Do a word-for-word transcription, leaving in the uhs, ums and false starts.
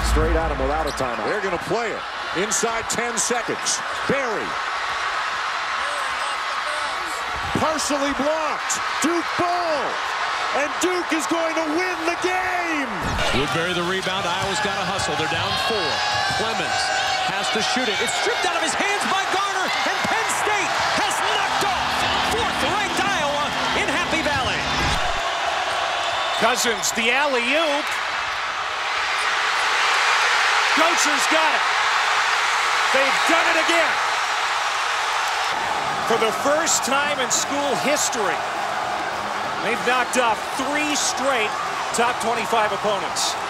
straight at him without a timeout. They're going to play it. Inside ten seconds. Barry. Partially blocked. Duke ball. And Duke is going to win the game. Woodbury the rebound. Iowa's got to hustle. They're down four. Clemens has to shoot it. It's stripped out of his hands by Garner. And Penn State has knocked off fourth-ranked Iowa in Happy Valley. Cousins, the alley-oop. Gosher's got it. They've done it again. For the first time in school history, they've knocked off three straight top twenty-five opponents.